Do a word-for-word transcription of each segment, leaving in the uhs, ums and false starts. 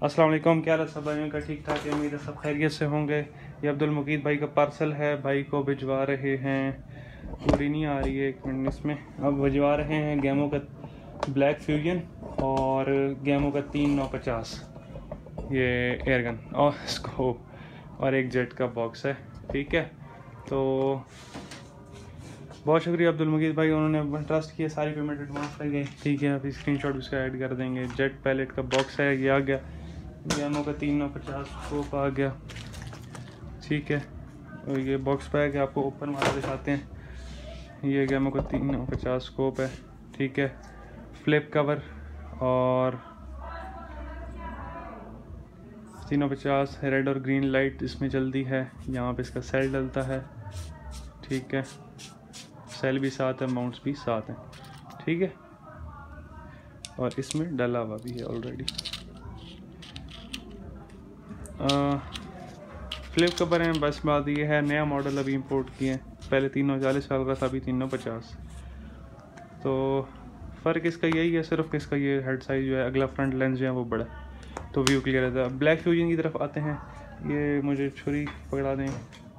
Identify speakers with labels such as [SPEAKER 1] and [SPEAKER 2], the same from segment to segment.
[SPEAKER 1] अस्सलाम वालेकुम, क्या हाल है सब भाइयों का? ठीक ठाक है, उम्मीद है सब खैरियत से होंगे। ये अब्दुल मुकीद भाई का पार्सल है, भाई को भिजवा रहे हैं। पूरी नहीं आ रही है, एक मिनट इसमें। अब भिजवा रहे हैं गैमो का ब्लैक फ्यूजन और गैमो का तीन नौ पचास ये एयरगन और स्कोप और एक जेट का बॉक्स है। ठीक है, तो बहुत शुक्रिया अब्दुल मुकीद भाई, उन्होंने ट्रस्ट किया, सारी पेमेंट एडवांस कर गई। ठीक है, अभी स्क्रीनशॉट उसका ऐड कर देंगे। जेट पैलेट का बॉक्स है, ये आ गया। गैमो का तीन नौ पचास स्कोप आ गया। ठीक है, और ये बॉक्स पैक है, आपको ओपन वाला दिखाते हैं। ये गैमो का तीन नौ पचास स्कोप है। ठीक है, फ्लिप कवर और तीन नौ पचास रेड और ग्रीन लाइट इसमें जल्दी है। यहाँ पे इसका सेल डलता है। ठीक है, सेल भी साथ है, माउंट्स भी साथ हैं। ठीक है, और इसमें डला हुआ भी है ऑलरेडी। फ्लिप कवर है, बस बात ये है नया मॉडल अभी इंपोर्ट किए हैं। पहले तीन नौ चालीस साल का था, अभी तीन नौ पचास। तो फ़र्क इसका यही है सिर्फ, इसका ये हेड साइज़ जो है, अगला फ्रंट लेंस जो है वो बड़ा, तो व्यू क्लियर रहता है। ब्लैक फ्यूजन की तरफ आते हैं। ये मुझे छुरी पकड़ा दें।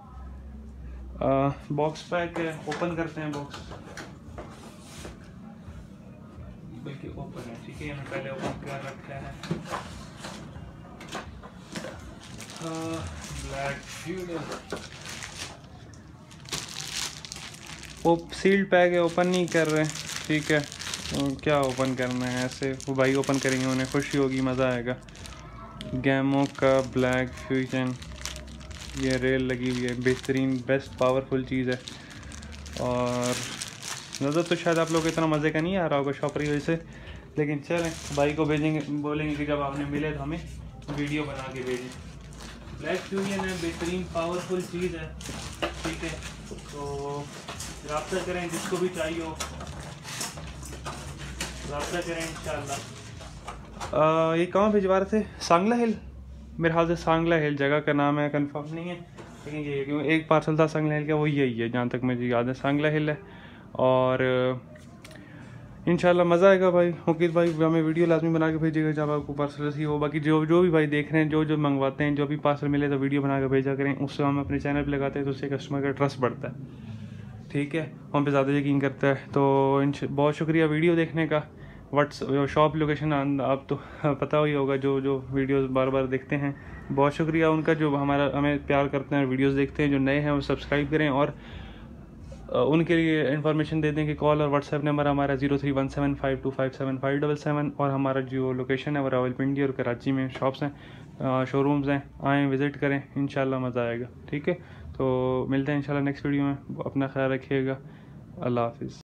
[SPEAKER 1] बॉक्स पैक है, ओपन करते हैं बॉक्स, बल्कि ओपन है। ठीक है, यहाँ पहले ओपन कर रखा है। ब्लैक फ्यूजन वो सील्ड पैक है, ओपन नहीं कर रहे। ठीक है, तो क्या ओपन करना है, ऐसे वो भाई ओपन करेंगे, उन्हें खुशी होगी, मज़ा आएगा। गैमो का ब्लैक फ्यूजन, ये रेल लगी हुई है, बेहतरीन बेस्ट पावरफुल चीज़ है। और नज़र तो शायद आप लोग को इतना मज़े का नहीं आ रहा होगा शॉपरी वजह से, लेकिन चलें, भाई को भेजेंगे, बोलेंगे कि जब आपने मिले तो हमें वीडियो बना के भेजें। ब्लैक फ्यूजन है, बेहतरीन पावरफुल चीज़ है। ठीक है, तो राब्ता करें, जिसको भी चाहिए हो राब्ता करें इंशाल्लाह। ये कहाँ भिजवा रहे थे? सांगला हिल, मेरे ख्याल से सांगला हिल जगह का नाम है, कंफर्म नहीं है, लेकिन ये क्यों एक पार्सल था सांगला हिल का, वो यही है जहाँ तक मुझे याद है, सांगला हिल है। और इंशाल्लाह मज़ा आएगा। भाई मुकीद भाई हमें वीडियो लाजमी बना के भेजिएगा जब आपको पार्सल ही हो। बाकी जो जो भी भाई देख रहे हैं, जो जो मंगवाते हैं, जो भी पार्सल मिले तो वीडियो बना के भेजा करें, उससे हम अपने चैनल पे लगाते हैं तो उससे कस्टमर का ट्रस्ट बढ़ता है। ठीक है, हम पे ज़्यादा यकीन करता है। तो बहुत शुक्रिया वीडियो देखने का। व्हाट्स शॉप लोकेशन आप तो पता ही होगा, जो जो वीडियोस बार बार देखते हैं, बहुत शुक्रिया उनका, जो हमारा हमें प्यार करते हैं, वीडियोस देखते हैं। जो नए हैं वो सब्सक्राइब करें, और उनके लिए इन्फॉर्मेशन दे दें कि कॉल और व्हाट्सएप नंबर हमारा zero three one seven five two five seven five double seven, और हमारा जो लोकेशन है वो रावलपिंडी और कराची में शॉप्स हैं, शोरूम्स हैं, आएँ विज़िट करें, इंशाल्लाह मज़ा आएगा। ठीक है, तो मिलते हैं इंशाल्लाह नेक्स्ट वीडियो में। अपना ख्याल रखिएगा। अल्लाह हाफिज़।